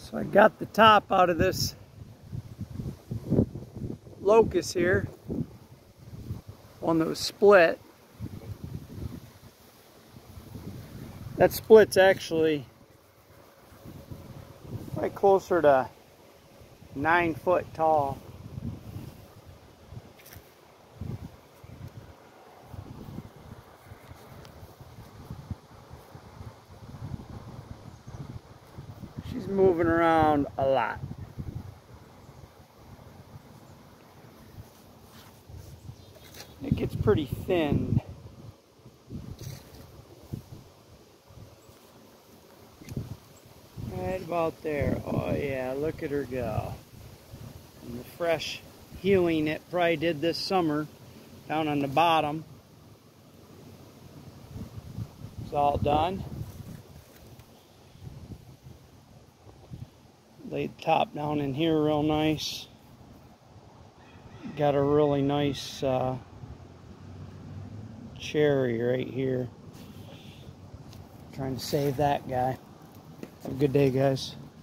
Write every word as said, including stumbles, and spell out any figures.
So I got the top out of this Locust here, one that was split. That split's actually right closer to nine foot tall. She's moving around a lot. It gets pretty thin. Right about there. Oh yeah, look at her go. And the fresh healing it probably did this summer down on the bottom. It's all done. Laid the top down in here real nice. Got a really nice uh, cherry right here. Trying to save that guy. Have a good day, guys.